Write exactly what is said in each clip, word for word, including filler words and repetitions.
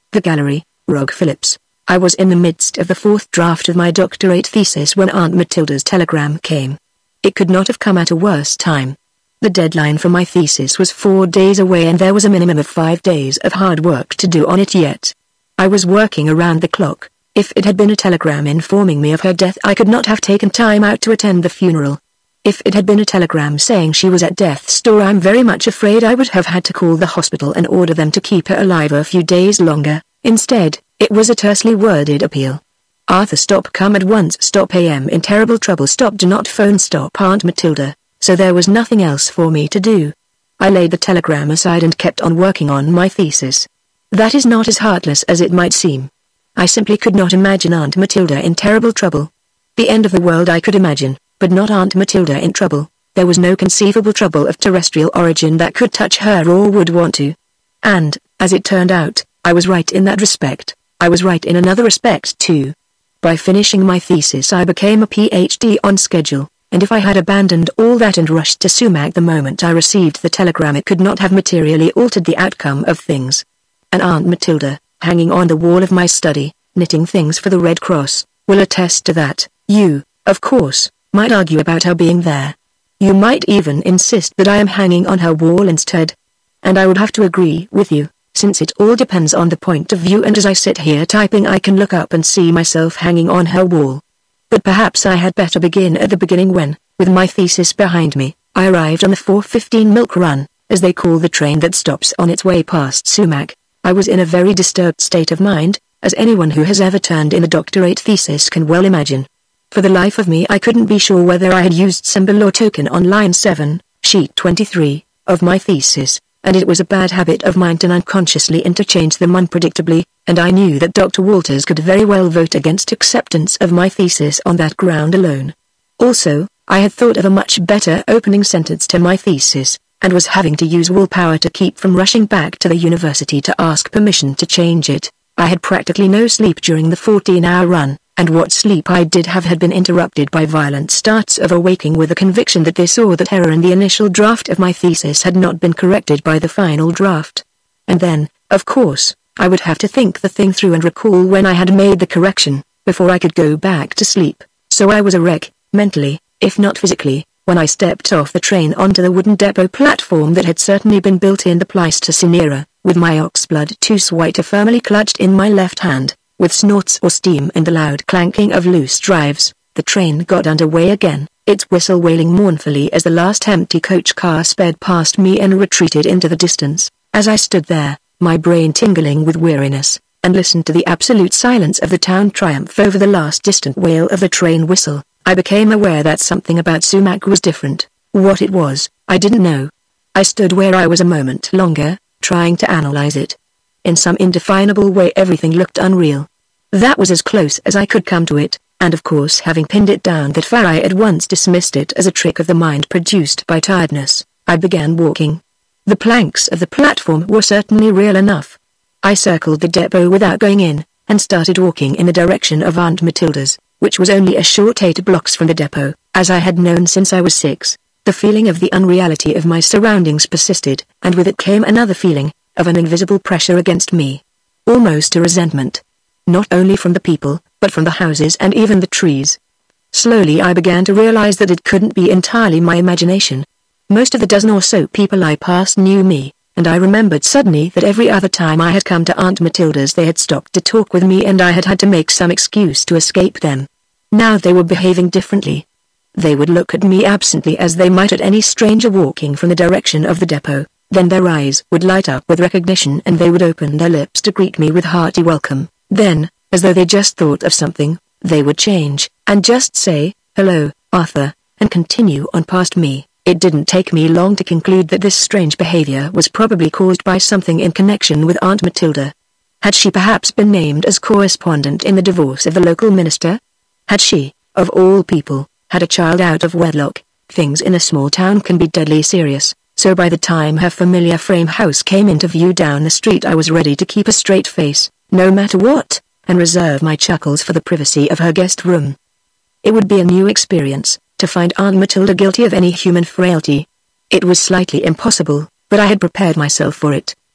The gallery, Rog Phillips. I was in the midst of the fourth draft of my doctorate thesis when Aunt Matilda's telegram came. It could not have come at a worse time. The deadline for my thesis was four days away and there was a minimum of five days of hard work to do on it yet. I was working around the clock. If it had been a telegram informing me of her death, I could not have taken time out to attend the funeral. If it had been a telegram saying she was at death's door, I'm very much afraid I would have had to call the hospital and order them to keep her alive a few days longer. Instead, it was a tersely worded appeal. Arthur, stop, come at once, stop, I am in terrible trouble, stop, do not phone, stop, Aunt Matilda. So there was nothing else for me to do. I laid the telegram aside and kept on working on my thesis. That is not as heartless as it might seem. I simply could not imagine Aunt Matilda in terrible trouble. The end of the world I could imagine, but not Aunt Matilda in trouble. There was no conceivable trouble of terrestrial origin that could touch her or would want to. And, as it turned out, I was right in that respect. I was right in another respect too. By finishing my thesis I became a P H D on schedule, and if I had abandoned all that and rushed to Sumac the moment I received the telegram, it could not have materially altered the outcome of things. And Aunt Matilda, hanging on the wall of my study, knitting things for the Red Cross, will attest to that. You, of course, might argue about her being there. You might even insist that I am hanging on her wall instead. And I would have to agree with you, since it all depends on the point of view, and as I sit here typing I can look up and see myself hanging on her wall. But perhaps I had better begin at the beginning when, with my thesis behind me, I arrived on the four fifteen Milk Run, as they call the train that stops on its way past Sumac. I was in a very disturbed state of mind, as anyone who has ever turned in a doctorate thesis can well imagine. For the life of me I couldn't be sure whether I had used symbol or token on line seven, sheet twenty-three, of my thesis, and it was a bad habit of mine to unconsciously interchange them unpredictably, and I knew that Doctor Walters could very well vote against acceptance of my thesis on that ground alone. Also, I had thought of a much better opening sentence to my thesis, and was having to use willpower to keep from rushing back to the university to ask permission to change it. I had practically no sleep during the fourteen-hour run, and what sleep I did have had been interrupted by violent starts of awaking with the conviction that this or that error in the initial draft of my thesis had not been corrected by the final draft. And then, of course, I would have to think the thing through and recall when I had made the correction, before I could go back to sleep. So I was a wreck, mentally, if not physically, when I stepped off the train onto the wooden depot platform that had certainly been built in the Pleistocene era, with my oxblood two-switer firmly clutched in my left hand. With snorts or steam and the loud clanking of loose drives, the train got underway again, its whistle wailing mournfully as the last empty coach car sped past me and retreated into the distance. As I stood there, my brain tingling with weariness, and listened to the absolute silence of the town triumph over the last distant wail of the train whistle, I became aware that something about Sumac was different. What it was, I didn't know. I stood where I was a moment longer, trying to analyze it. In some indefinable way everything looked unreal. That was as close as I could come to it, and of course having pinned it down that far I at once dismissed it as a trick of the mind produced by tiredness. I began walking. The planks of the platform were certainly real enough. I circled the depot without going in, and started walking in the direction of Aunt Matilda's, which was only a short eight blocks from the depot, as I had known since I was six. The feeling of the unreality of my surroundings persisted, and with it came another feeling, of an invisible pressure against me. Almost a resentment. Not only from the people, but from the houses and even the trees. Slowly I began to realize that it couldn't be entirely my imagination. Most of the dozen or so people I passed knew me, and I remembered suddenly that every other time I had come to Aunt Matilda's they had stopped to talk with me and I had had to make some excuse to escape them. Now they were behaving differently. They would look at me absently as they might at any stranger walking from the direction of the depot, then their eyes would light up with recognition and they would open their lips to greet me with hearty welcome. Then, as though they just thought of something, they would change, and just say, "Hello, Arthur," and continue on past me. It didn't take me long to conclude that this strange behavior was probably caused by something in connection with Aunt Matilda. Had she perhaps been named as correspondent in the divorce of the local minister? Had she, of all people, had a child out of wedlock? Things in a small town can be deadly serious, so by the time her familiar frame house came into view down the street I was ready to keep a straight face, no matter what, and reserve my chuckles for the privacy of her guest room. It would be a new experience, to find Aunt Matilda guilty of any human frailty. It was slightly impossible, but I had prepared myself for it.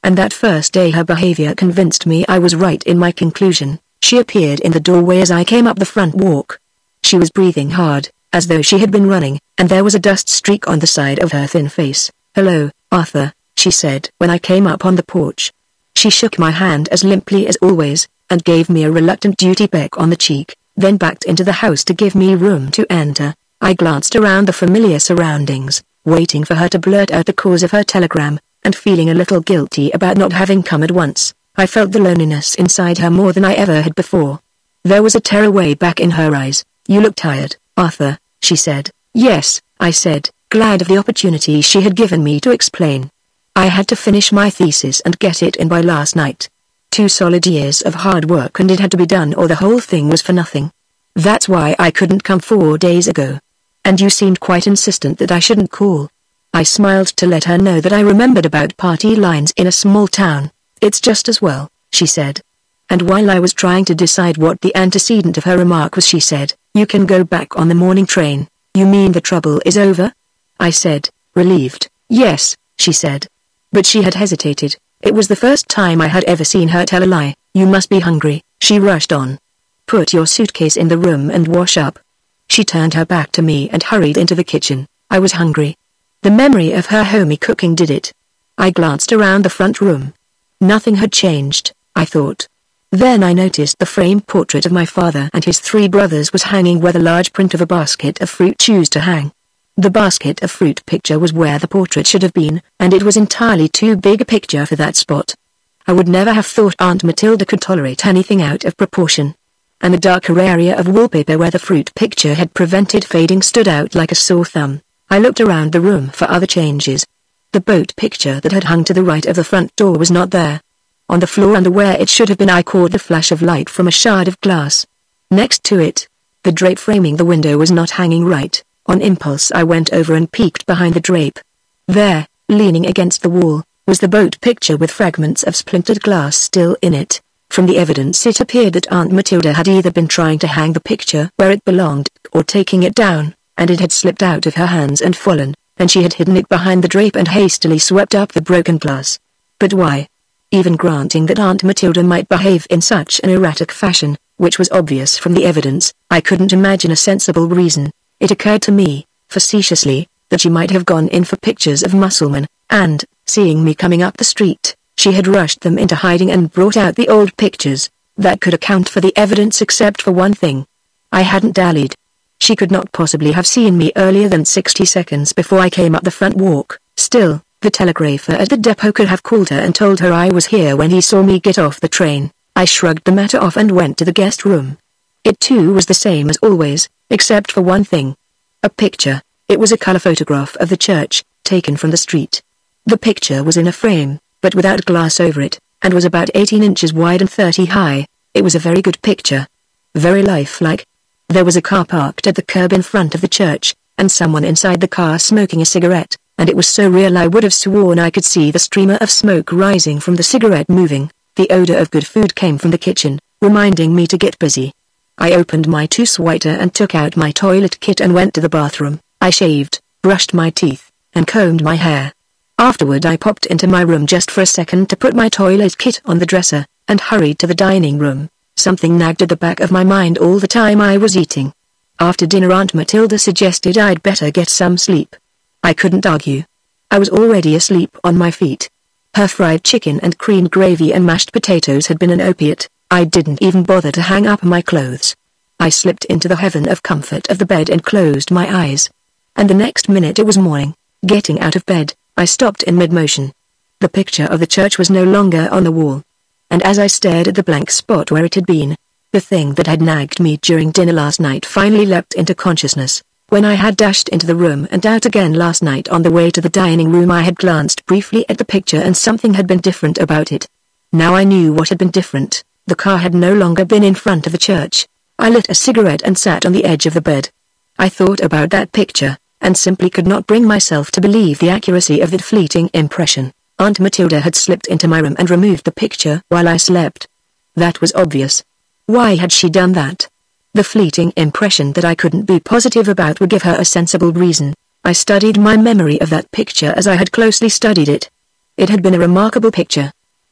And that first day her behavior convinced me I was right in my conclusion. She appeared in the doorway as I came up the front walk. She was breathing hard, as though she had been running, and there was a dust streak on the side of her thin face. "Hello, Arthur," she said when I came up on the porch. She shook my hand as limply as always, and gave me a reluctant duty peck on the cheek, then backed into the house to give me room to enter. I glanced around the familiar surroundings, waiting for her to blurt out the cause of her telegram, and feeling a little guilty about not having come at once. I felt the loneliness inside her more than I ever had before. There was a tearaway back in her eyes. "You look tired, Arthur," she said. "Yes," I said, glad of the opportunity she had given me to explain. "I had to finish my thesis and get it in by last night. Two solid years of hard work and it had to be done or the whole thing was for nothing. That's why I couldn't come four days ago. And you seemed quite insistent that I shouldn't call." I smiled to let her know that I remembered about party lines in a small town. "It's just as well," she said. And while I was trying to decide what the antecedent of her remark was, she said, "You can go back on the morning train." "You mean the trouble is over?" I said, relieved. "Yes," she said. But she had hesitated. It was the first time I had ever seen her tell a lie. "You must be hungry," she rushed on. "Put your suitcase in the room and wash up." She turned her back to me and hurried into the kitchen. I was hungry. The memory of her homey cooking did it. I glanced around the front room. Nothing had changed, I thought. Then I noticed the framed portrait of my father and his three brothers was hanging where the large print of a basket of fruit chose to hang. The basket of fruit picture was where the portrait should have been, and it was entirely too big a picture for that spot. I would never have thought Aunt Matilda could tolerate anything out of proportion. And the darker area of wallpaper where the fruit picture had prevented fading stood out like a sore thumb. I looked around the room for other changes. The boat picture that had hung to the right of the front door was not there. On the floor under where it should have been I caught the flash of light from a shard of glass. Next to it, the drape framing the window was not hanging right. On impulse I went over and peeked behind the drape. There, leaning against the wall, was the boat picture with fragments of splintered glass still in it. From the evidence it appeared that Aunt Matilda had either been trying to hang the picture where it belonged, or taking it down, and it had slipped out of her hands and fallen, and she had hidden it behind the drape and hastily swept up the broken glass. But why? Even granting that Aunt Matilda might behave in such an erratic fashion, which was obvious from the evidence, I couldn't imagine a sensible reason. It occurred to me, facetiously, that she might have gone in for pictures of Musselman, and, seeing me coming up the street, she had rushed them into hiding and brought out the old pictures. That could account for the evidence except for one thing. I hadn't dallied. She could not possibly have seen me earlier than sixty seconds before I came up the front walk. Still, the telegrapher at the depot could have called her and told her I was here when he saw me get off the train. I shrugged the matter off and went to the guest room. It too was the same as always, except for one thing. A picture. It was a color photograph of the church, taken from the street. The picture was in a frame, but without glass over it, and was about eighteen inches wide and thirty high. It was a very good picture. Very lifelike. There was a car parked at the curb in front of the church, and someone inside the car smoking a cigarette, and it was so real I would have sworn I could see the streamer of smoke rising from the cigarette moving. The odor of good food came from the kitchen, reminding me to get busy. I opened my two-sweater and took out my toilet kit and went to the bathroom. I shaved, brushed my teeth, and combed my hair. Afterward I popped into my room just for a second to put my toilet kit on the dresser, and hurried to the dining room. Something nagged at the back of my mind all the time I was eating. After dinner Aunt Matilda suggested I'd better get some sleep. I couldn't argue. I was already asleep on my feet. Her fried chicken and cream gravy and mashed potatoes had been an opiate. I didn't even bother to hang up my clothes. I slipped into the heaven of comfort of the bed and closed my eyes. And the next minute it was morning. Getting out of bed, I stopped in mid-motion. The picture of the church was no longer on the wall. And as I stared at the blank spot where it had been, the thing that had nagged me during dinner last night finally leapt into consciousness. When I had dashed into the room and out again last night on the way to the dining room I had glanced briefly at the picture and something had been different about it. Now I knew what had been different. The car had no longer been in front of the church. I lit a cigarette and sat on the edge of the bed. I thought about that picture, and simply could not bring myself to believe the accuracy of that fleeting impression. Aunt Matilda had slipped into my room and removed the picture while I slept. That was obvious. Why had she done that? The fleeting impression that I couldn't be positive about would give her a sensible reason. I studied my memory of that picture as I had closely studied it. It had been a remarkable picture,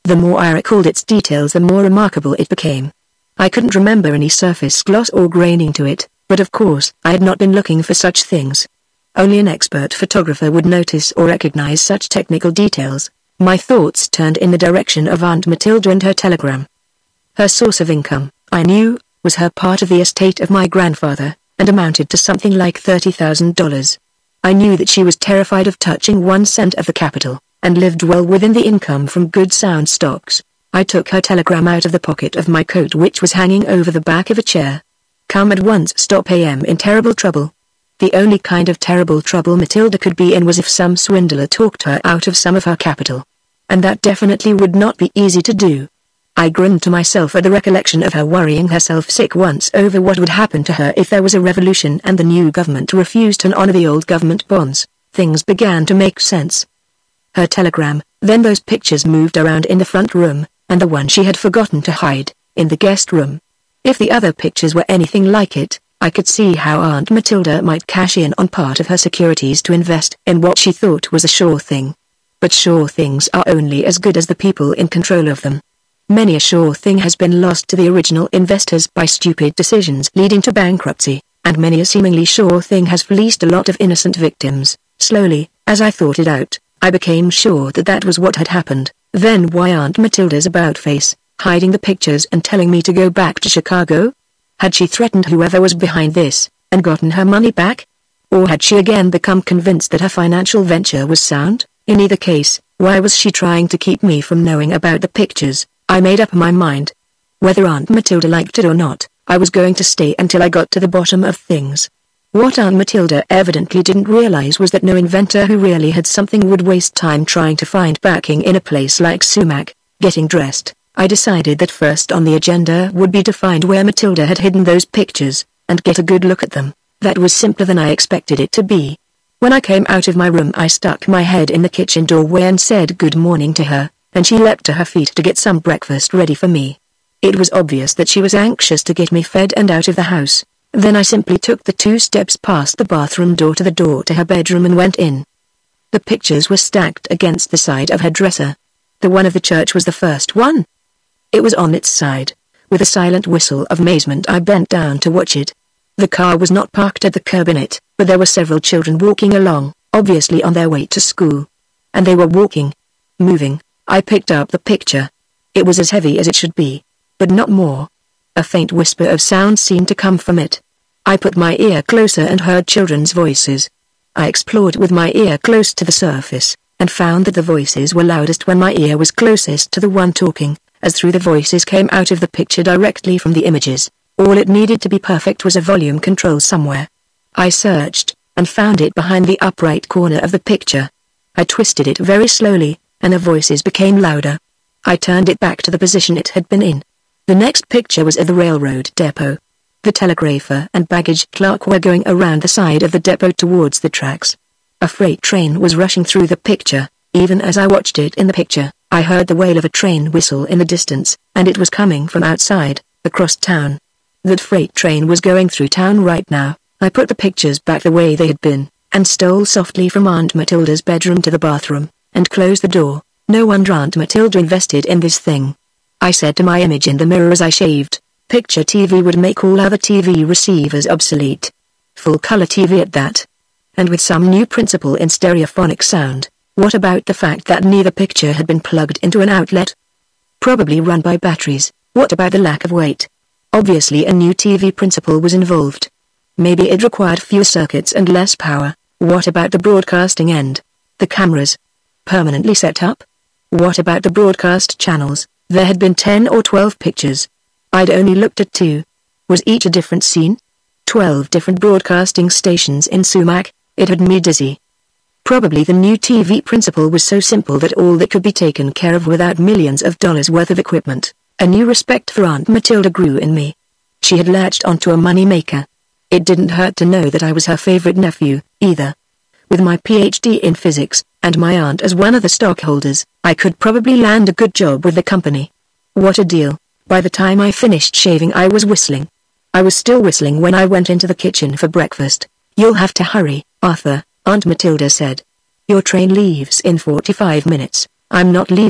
The more I recalled its details, the more remarkable it became. I couldn't remember any surface gloss or graining to it, but of course I had not been looking for such things. Only an expert photographer would notice or recognize such technical details. My thoughts turned in the direction of Aunt Matilda and her telegram. Her source of income, I knew, was her part of the estate of my grandfather, and amounted to something like thirty thousand dollars. I knew that she was terrified of touching one cent of the capital, and lived well within the income from good sound stocks. I took her telegram out of the pocket of my coat, which was hanging over the back of a chair. Come at once, stop. I am in terrible trouble. The only kind of terrible trouble Matilda could be in was if some swindler talked her out of some of her capital. And that definitely would not be easy to do. I grinned to myself at the recollection of her worrying herself sick once over what would happen to her if there was a revolution and the new government refused to honor the old government bonds. Things began to make sense. Her telegram, then those pictures moved around in the front room, and the one she had forgotten to hide, in the guest room. If the other pictures were anything like it, I could see how Aunt Matilda might cash in on part of her securities to invest in what she thought was a sure thing. But sure things are only as good as the people in control of them. Many a sure thing has been lost to the original investors by stupid decisions leading to bankruptcy, and many a seemingly sure thing has fleeced a lot of innocent victims. Slowly, as I thought it out, I became sure that that was what had happened. Then why Aunt Matilda's about-face, hiding the pictures and telling me to go back to Chicago? Had she threatened whoever was behind this, and gotten her money back? Or had she again become convinced that her financial venture was sound? In either case, why was she trying to keep me from knowing about the pictures? I made up my mind. Whether Aunt Matilda liked it or not, I was going to stay until I got to the bottom of things. What Aunt Matilda evidently didn't realize was that no inventor who really had something would waste time trying to find backing in a place like Sumac. Getting dressed, I decided that first on the agenda would be to find where Matilda had hidden those pictures, and get a good look at them. That was simpler than I expected it to be. When I came out of my room, I stuck my head in the kitchen doorway and said good morning to her, and she leapt to her feet to get some breakfast ready for me. It was obvious that she was anxious to get me fed and out of the house. Then I simply took the two steps past the bathroom door to the door to her bedroom and went in. The pictures were stacked against the side of her dresser. The one of the church was the first one. It was on its side. With a silent whistle of amazement, I bent down to watch it. The car was not parked at the curb in it, but there were several children walking along, obviously on their way to school. And they were walking. Moving. I picked up the picture. It was as heavy as it should be, but not more. A faint whisper of sound seemed to come from it. I put my ear closer and heard children's voices. I explored with my ear close to the surface, and found that the voices were loudest when my ear was closest to the one talking, as through the voices came out of the picture directly from the images. All it needed to be perfect was a volume control somewhere. I searched, and found it behind the upright corner of the picture. I twisted it very slowly, and the voices became louder. I turned it back to the position it had been in. The next picture was of the railroad depot. The telegrapher and baggage clerk were going around the side of the depot towards the tracks. A freight train was rushing through the picture. Even as I watched it in the picture, I heard the wail of a train whistle in the distance, and it was coming from outside, across town. That freight train was going through town right now. I put the pictures back the way they had been, and stole softly from Aunt Matilda's bedroom to the bathroom, and closed the door. No wonder Aunt Matilda invested in this thing. I said to my image in the mirror as I shaved, picture T V would make all other T V receivers obsolete. Full-color T V at that. And with some new principle in stereophonic sound. What about the fact that neither picture had been plugged into an outlet? Probably run by batteries. What about the lack of weight? Obviously a new T V principle was involved. Maybe it required fewer circuits and less power. What about the broadcasting end? The cameras? Permanently set up? What about the broadcast channels? There had been ten or twelve pictures. I'd only looked at two. Was each a different scene? Twelve different broadcasting stations in Sumac. It had me dizzy. Probably the new T V principle was so simple that all that could be taken care of without millions of dollars worth of equipment. A new respect for Aunt Matilda grew in me. She had latched onto a money maker. It didn't hurt to know that I was her favorite nephew, either. With my P H D in physics, and my aunt as one of the stockholders, I could probably land a good job with the company. What a deal. By the time I finished shaving I was whistling. I was still whistling when I went into the kitchen for breakfast. You'll have to hurry, Arthur, Aunt Matilda said. Your train leaves in forty-five minutes. I'm not leaving.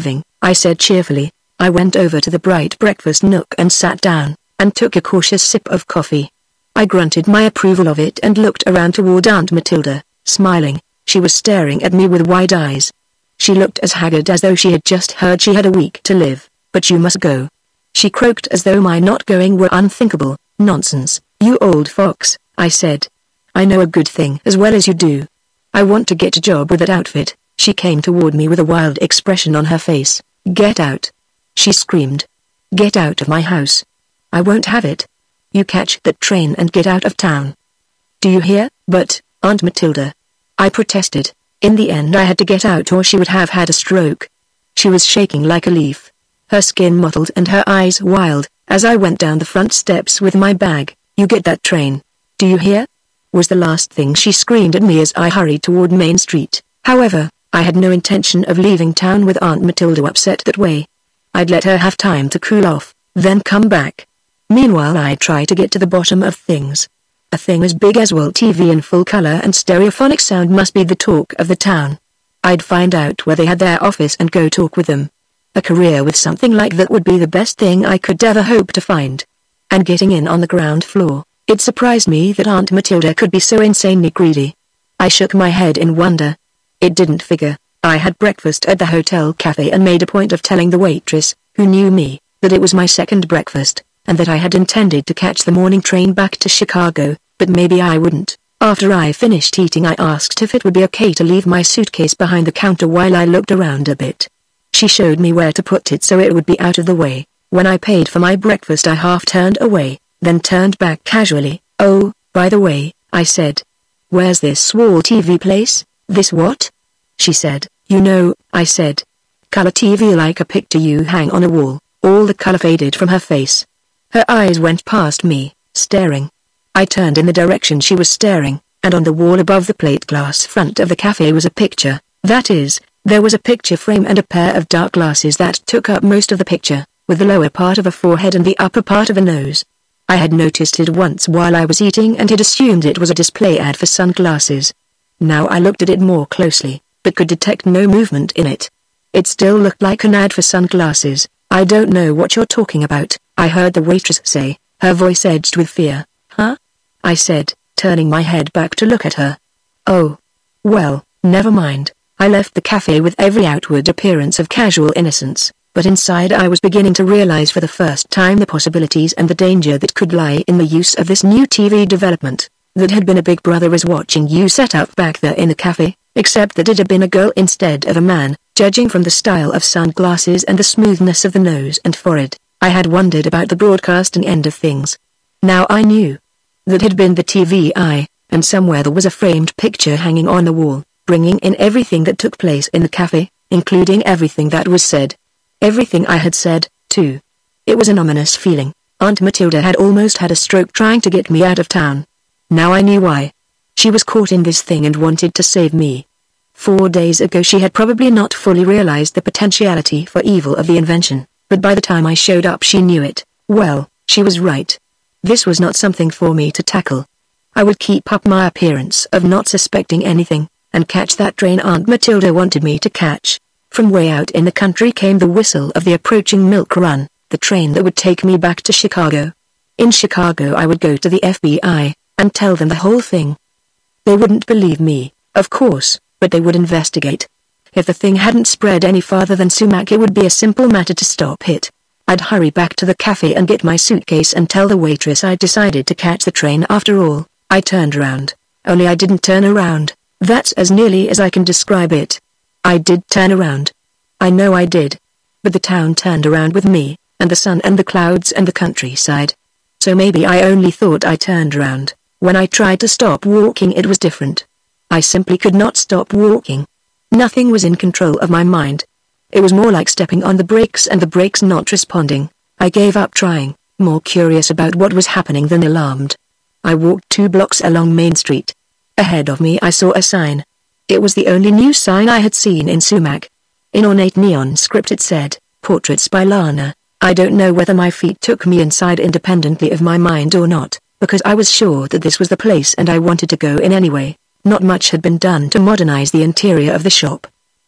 I said cheerfully. I went over to the bright breakfast nook and sat down, and took a cautious sip of coffee. I grunted my approval of it and looked around toward Aunt Matilda, smiling. She was staring at me with wide eyes. She looked as haggard as though she had just heard she had a week to live. "But you must go," she croaked, as though my not going were unthinkable. "Nonsense, you old fox," I said. "I know a good thing as well as you do. I want to get a job with that outfit." She came toward me with a wild expression on her face. "Get out," she screamed. "Get out of my house. I won't have it. You catch that train and get out of town. Do you hear?" "But, Aunt Matilda," I protested. In the end I had to get out or she would have had a stroke. She was shaking like a leaf, her skin mottled and her eyes wild, as I went down the front steps with my bag. "You get that train. Do you hear?" was the last thing she screamed at me as I hurried toward Main Street. However, I had no intention of leaving town with Aunt Matilda upset that way. I'd let her have time to cool off, then come back. Meanwhile I'd try to get to the bottom of things. A thing as big as World T V in full color and stereophonic sound must be the talk of the town. I'd find out where they had their office and go talk with them. A career with something like that would be the best thing I could ever hope to find. And getting in on the ground floor, it surprised me that Aunt Matilda could be so insanely greedy. I shook my head in wonder. It didn't figure. I had breakfast at the hotel cafe and made a point of telling the waitress, who knew me, that it was my second breakfast, and that I had intended to catch the morning train back to Chicago, but maybe I wouldn't. After I finished eating I asked if it would be okay to leave my suitcase behind the counter while I looked around a bit. She showed me where to put it so it would be out of the way. When I paid for my breakfast I half turned away, then turned back casually. "Oh, by the way," I said. "Where's this wall T V place?" "This what?" she said. "You know," I said. "Color T V, like a picture you hang on a wall." All the color faded from her face. Her eyes went past me, staring. I turned in the direction she was staring, and on the wall above the plate glass front of the cafe was a picture. That is, there was a picture frame and a pair of dark glasses that took up most of the picture, with the lower part of a forehead and the upper part of a nose. I had noticed it once while I was eating and had assumed it was a display ad for sunglasses. Now I looked at it more closely, but could detect no movement in it. It still looked like an ad for sunglasses. "I don't know what you're talking about," I heard the waitress say, her voice edged with fear. "Huh?" I said, turning my head back to look at her. "Oh. Well, never mind." I left the cafe with every outward appearance of casual innocence, but inside I was beginning to realize for the first time the possibilities and the danger that could lie in the use of this new T V development. That had been a Big Brother is watching you set up back there in the cafe, except that it had been a girl instead of a man, judging from the style of sunglasses and the smoothness of the nose and forehead. I had wondered about the broadcasting end of things. Now I knew. That had been the T V eye, and somewhere there was a framed picture hanging on the wall, bringing in everything that took place in the cafe, including everything that was said. Everything I had said, too. It was an ominous feeling. Aunt Matilda had almost had a stroke trying to get me out of town. Now I knew why. She was caught in this thing and wanted to save me. Four days ago she had probably not fully realized the potentiality for evil of the invention, but by the time I showed up she knew it. Well, she was right. This was not something for me to tackle. I would keep up my appearance of not suspecting anything, and catch that train Aunt Matilda wanted me to catch. From way out in the country came the whistle of the approaching milk run, the train that would take me back to Chicago. In Chicago I would go to the F B I, and tell them the whole thing. They wouldn't believe me, of course, but they would investigate. If the thing hadn't spread any farther than Sumac it would be a simple matter to stop it. I'd hurry back to the cafe and get my suitcase and tell the waitress I'd decided to catch the train after all. I turned around. Only I didn't turn around. That's as nearly as I can describe it. I did turn around. I know I did. But the town turned around with me, and the sun and the clouds and the countryside. So maybe I only thought I turned around. When I tried to stop walking it was different. I simply could not stop walking. Nothing was in control of my mind. It was more like stepping on the brakes and the brakes not responding. I gave up trying, more curious about what was happening than alarmed. I walked two blocks along Main Street. Ahead of me I saw a sign. It was the only new sign I had seen in Sumac. In ornate neon script it said, "Portraits by Lana." I don't know whether my feet took me inside independently of my mind or not, because I was sure that this was the place and I wanted to go in anyway. Not much had been done to modernize the interior of the shop.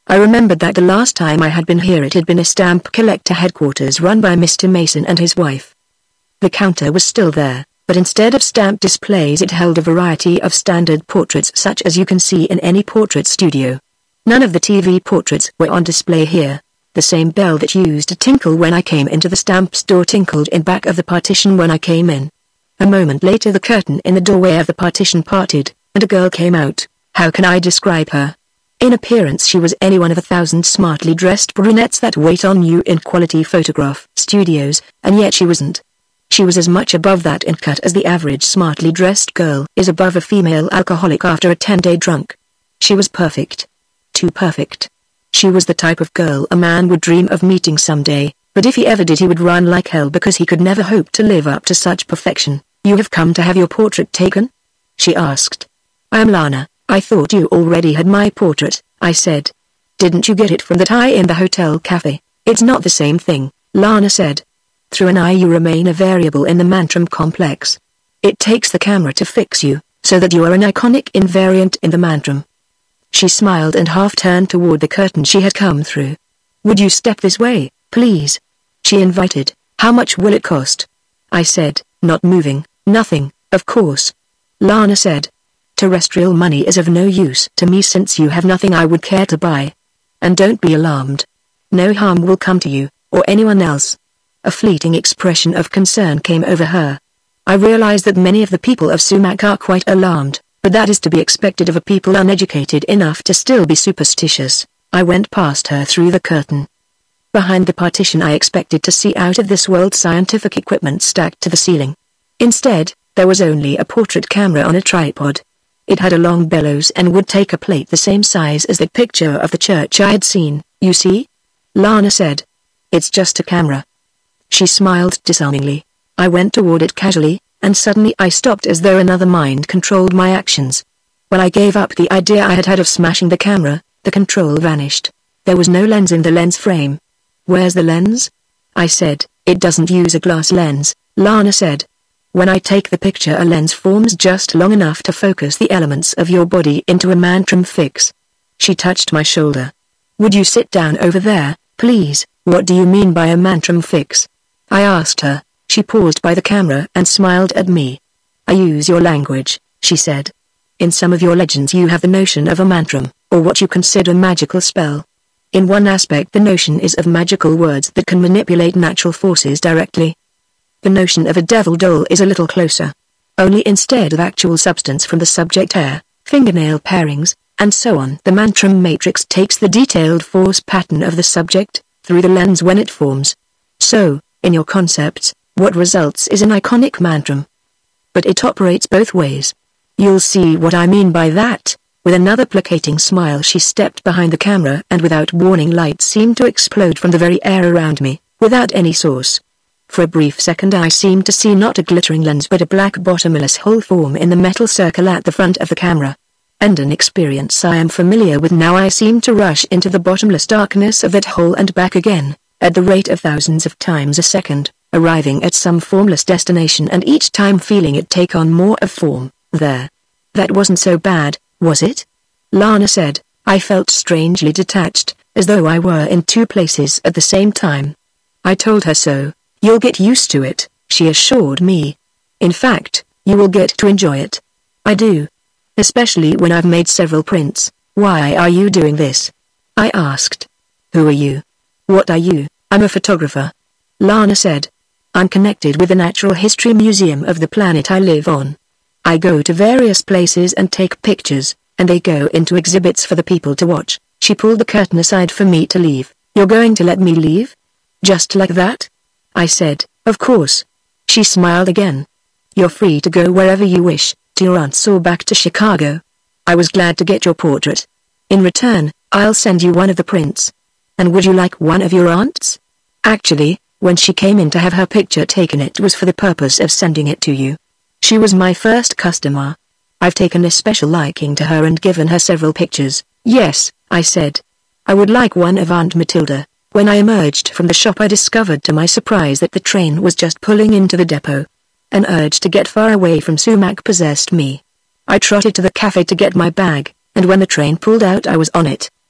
I remembered that the last time I had been here it had been a stamp collector headquarters run by Mister Mason and his wife. The counter was still there, but instead of stamp displays it held a variety of standard portraits such as you can see in any portrait studio. None of the T V portraits were on display here. The same bell that used to tinkle when I came into the stamp store tinkled in back of the partition when I came in. A moment later the curtain in the doorway of the partition parted, and a girl came out. How can I describe her? In appearance she was any one of a thousand smartly dressed brunettes that wait on you in quality photograph studios, and yet she wasn't. She was as much above that in cut as the average smartly dressed girl is above a female alcoholic after a ten-day drunk. She was perfect. Too perfect. She was the type of girl a man would dream of meeting someday, but if he ever did he would run like hell because he could never hope to live up to such perfection. You have come to have your portrait taken? She asked. I am Lana. I thought you already had my portrait, I said. Didn't you get it from that eye in the hotel cafe? It's not the same thing, Lana said. Through an eye you remain a variable in the Mantram complex. It takes the camera to fix you, so that you are an iconic invariant in the Mantram. She smiled and half turned toward the curtain she had come through. Would you step this way, please? She invited. How much will it cost? I said, not moving. Nothing, of course. Lana said. Terrestrial money is of no use to me since you have nothing I would care to buy. And don't be alarmed. No harm will come to you, or anyone else. A fleeting expression of concern came over her. I realized that many of the people of Sumac are quite alarmed, but that is to be expected of a people uneducated enough to still be superstitious. I went past her through the curtain. Behind the partition I expected to see out of this world scientific equipment stacked to the ceiling. Instead, there was only a portrait camera on a tripod. It had a long bellows and would take a plate the same size as the picture of the church I had seen, you see? Lana said. It's just a camera. She smiled disarmingly. I went toward it casually, and suddenly I stopped as though another mind controlled my actions. When I gave up the idea I had had of smashing the camera, the control vanished. There was no lens in the lens frame. Where's the lens? I said. It doesn't use a glass lens, Lana said. When I take the picture a lens forms just long enough to focus the elements of your body into a Mantram fix. She touched my shoulder. Would you sit down over there, please? What do you mean by a Mantram fix? I asked her. She paused by the camera and smiled at me. I use your language, she said. In some of your legends you have the notion of a Mantram, or what you consider magical spell. In one aspect the notion is of magical words that can manipulate natural forces directly. The notion of a devil doll is a little closer. Only instead of actual substance from the subject hair, fingernail pairings, and so on, the Mantram matrix takes the detailed force pattern of the subject, through the lens when it forms. So, in your concepts, what results is an iconic Mantram. But it operates both ways. You'll see what I mean by that. With another placating smile she stepped behind the camera and without warning light seemed to explode from the very air around me, without any source. For a brief second I seemed to see not a glittering lens but a black bottomless hole form in the metal circle at the front of the camera. And an experience I am familiar with now. I seemed to rush into the bottomless darkness of that hole and back again, at the rate of thousands of times a second, arriving at some formless destination and each time feeling it take on more of form, there. That wasn't so bad, was it? Lana said. I felt strangely detached, as though I were in two places at the same time. I told her so. You'll get used to it, she assured me. In fact, you will get to enjoy it. I do. Especially when I've made several prints. Why are you doing this? I asked. Who are you? What are you? I'm a photographer. Lana said. I'm connected with the Natural History Museum of the planet I live on. I go to various places and take pictures, and they go into exhibits for the people to watch. She pulled the curtain aside for me to leave. You're going to let me leave? Just like that? I said, of course. She smiled again. You're free to go wherever you wish, to your aunt's or back to Chicago. I was glad to get your portrait. In return, I'll send you one of the prints. And would you like one of your aunt's? Actually, when she came in to have her picture taken it was for the purpose of sending it to you. She was my first customer. I've taken a special liking to her and given her several pictures. Yes, I said. I would like one of Aunt Matilda. When I emerged from the shop I discovered to my surprise that the train was just pulling into the depot. An urge to get far away from Sumac possessed me. I trotted to the cafe to get my bag, and when the train pulled out I was on it.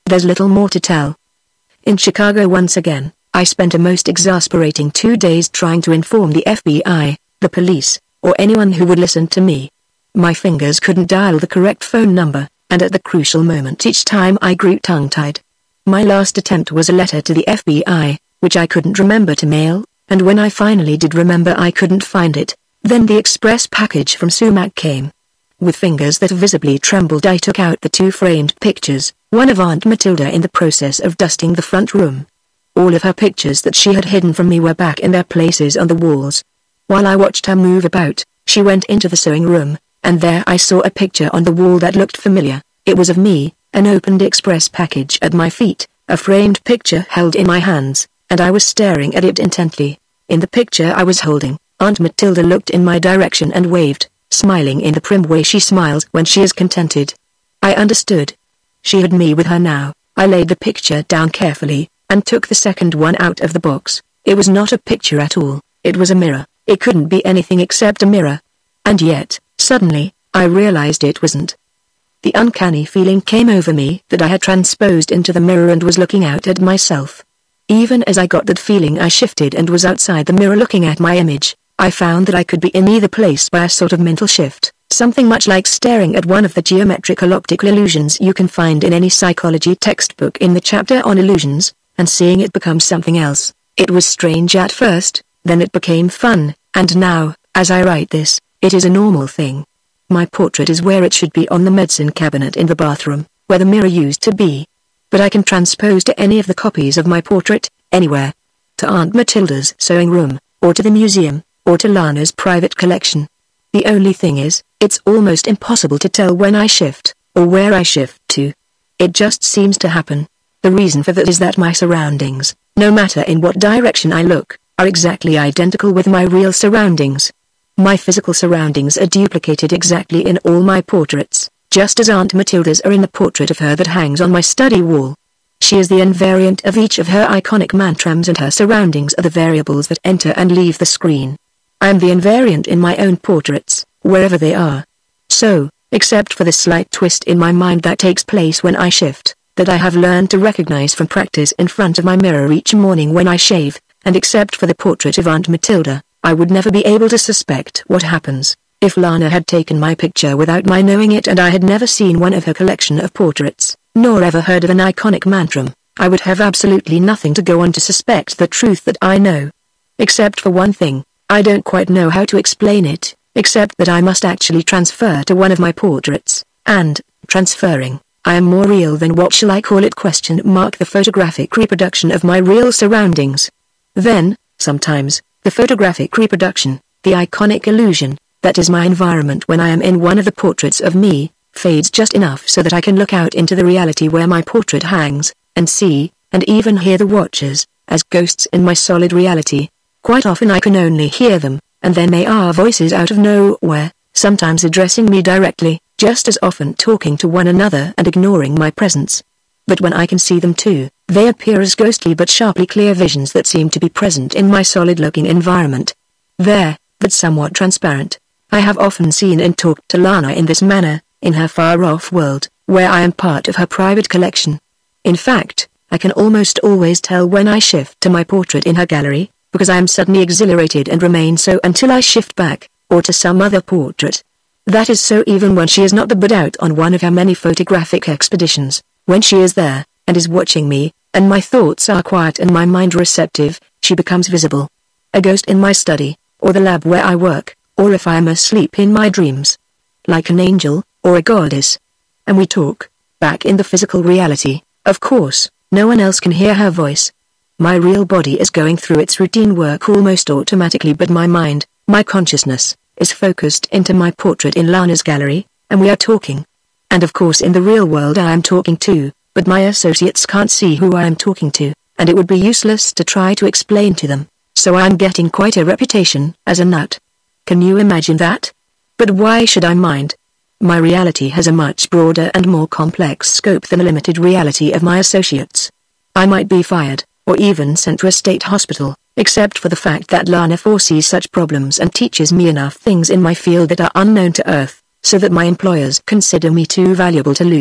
There's little more to tell. In Chicago once again, I spent a most exasperating two days trying to inform the F B I, the police, or anyone who would listen to me. My fingers couldn't dial the correct phone number, and at the crucial moment each time I grew tongue-tied. My last attempt was a letter to the F B I, which I couldn't remember to mail, and when I finally did remember I couldn't find it. Then the express package from Sumac came. With fingers that visibly trembled I took out the two framed pictures, one of Aunt Matilda in the process of dusting the front room. All of her pictures that she had hidden from me were back in their places on the walls. While I watched her move about, she went into the sewing room, and there I saw a picture on the wall that looked familiar. It was of me, an opened express package at my feet, a framed picture held in my hands, and I was staring at it intently. In the picture I was holding, Aunt Matilda looked in my direction and waved, smiling in the prim way she smiles when she is contented. I understood. She had me with her now. I laid the picture down carefully, and took the second one out of the box. It was not a picture at all, it was a mirror. It couldn't be anything except a mirror. And yet, suddenly, I realized it wasn't. The uncanny feeling came over me that I had transposed into the mirror and was looking out at myself. Even as I got that feeling I shifted and was outside the mirror looking at my image. I found that I could be in either place by a sort of mental shift, something much like staring at one of the geometrical optical illusions you can find in any psychology textbook in the chapter on illusions, and seeing it become something else. It was strange at first, then it became fun, and now, as I write this, it is a normal thing. My portrait is where it should be on the medicine cabinet in the bathroom, where the mirror used to be. But I can transpose to any of the copies of my portrait, anywhere. To Aunt Matilda's sewing room, or to the museum, or to Lana's private collection. The only thing is, it's almost impossible to tell when I shift, or where I shift to. It just seems to happen. The reason for that is that my surroundings, no matter in what direction I look, are exactly identical with my real surroundings. My physical surroundings are duplicated exactly in all my portraits, just as Aunt Matilda's are in the portrait of her that hangs on my study wall. She is the invariant of each of her iconic mantrams, and her surroundings are the variables that enter and leave the screen. I am the invariant in my own portraits, wherever they are. So, except for the slight twist in my mind that takes place when I shift, that I have learned to recognize from practice in front of my mirror each morning when I shave, and except for the portrait of Aunt Matilda, I would never be able to suspect what happens, if Lana had taken my picture without my knowing it and I had never seen one of her collection of portraits, nor ever heard of an iconic mantram. I would have absolutely nothing to go on to suspect the truth that I know. Except for one thing. I don't quite know how to explain it, except that I must actually transfer to one of my portraits, and, transferring, I am more real than what shall I call it question mark the photographic reproduction of my real surroundings. Then, sometimes, the photographic reproduction, the iconic illusion, that is my environment when I am in one of the portraits of me, fades just enough so that I can look out into the reality where my portrait hangs, and see, and even hear the watchers, as ghosts in my solid reality. Quite often I can only hear them, and then they are voices out of nowhere, sometimes addressing me directly, just as often talking to one another and ignoring my presence. But when I can see them too, they appear as ghostly but sharply clear visions that seem to be present in my solid-looking environment. There, but somewhat transparent. I have often seen and talked to Lana in this manner, in her far-off world, where I am part of her private collection. In fact, I can almost always tell when I shift to my portrait in her gallery, because I am suddenly exhilarated and remain so until I shift back, or to some other portrait. That is so even when she is not there but out on one of her many photographic expeditions. When she is there, and is watching me, and my thoughts are quiet and my mind receptive, she becomes visible. A ghost in my study, or the lab where I work, or if I am asleep in my dreams. Like an angel, or a goddess. And we talk, back in the physical reality, of course, no one else can hear her voice. My real body is going through its routine work almost automatically, but my mind, my consciousness, is focused into my portrait in Lana's gallery, and we are talking. And of course in the real world I am talking too, but my associates can't see who I am talking to, and it would be useless to try to explain to them, so I am getting quite a reputation as a nut. Can you imagine that? But why should I mind? My reality has a much broader and more complex scope than the limited reality of my associates. I might be fired, or even sent to a state hospital, except for the fact that Lana foresees such problems and teaches me enough things in my field that are unknown to Earth, so that my employers consider me too valuable to lose.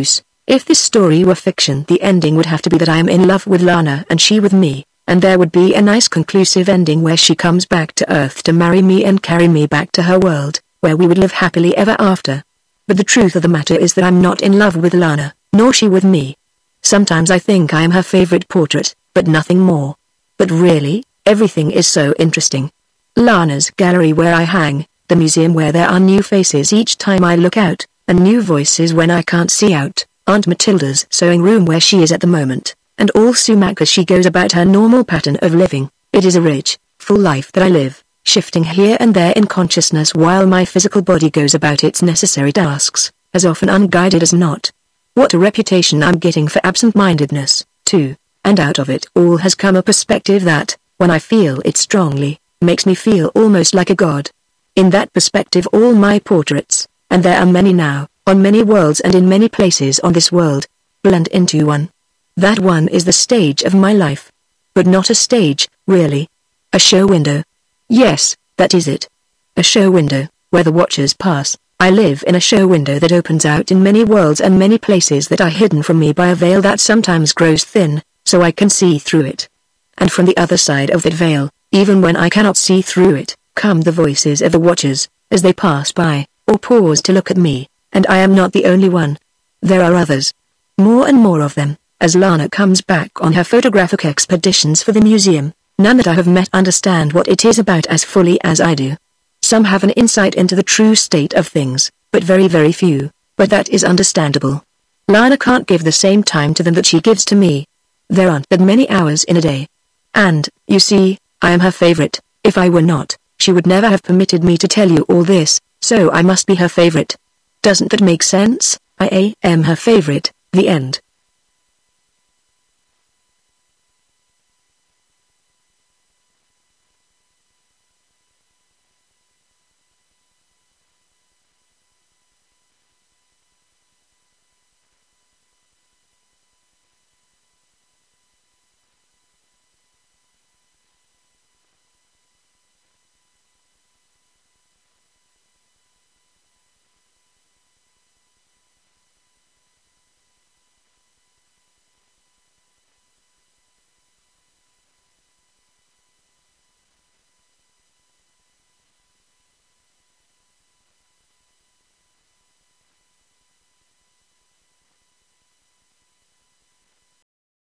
If this story were fiction, the ending would have to be that I am in love with Lana and she with me, and there would be a nice conclusive ending where she comes back to Earth to marry me and carry me back to her world, where we would live happily ever after. But the truth of the matter is that I'm not in love with Lana, nor she with me. Sometimes I think I am her favorite portrait, but nothing more. But really, everything is so interesting. Lana's gallery where I hang, the museum where there are new faces each time I look out, and new voices when I can't see out, Aunt Matilda's sewing room where she is at the moment, and all sumac as she goes about her normal pattern of living. It is a rich, full life that I live, shifting here and there in consciousness while my physical body goes about its necessary tasks, as often unguided as not. What a reputation I'm getting for absent-mindedness, too, and out of it all has come a perspective that, when I feel it strongly, makes me feel almost like a god. In that perspective all my portraits, and there are many now, on many worlds and in many places on this world, blend into one. That one is the stage of my life. But not a stage, really. A show window. Yes, that is it. A show window, where the watchers pass. I live in a show window that opens out in many worlds and many places that are hidden from me by a veil that sometimes grows thin, so I can see through it. And from the other side of that veil, even when I cannot see through it, come the voices of the watchers, as they pass by, or pause to look at me, and I am not the only one. There are others. More and more of them, as Lana comes back on her photographic expeditions for the museum. None that I have met understand what it is about as fully as I do. Some have an insight into the true state of things, but very very few, but that is understandable. Lana can't give the same time to them that she gives to me. There aren't that many hours in a day. And, you see, I am her favorite. If I were not, she would never have permitted me to tell you all this, so I must be her favorite. Doesn't that make sense? I am her favorite, the end.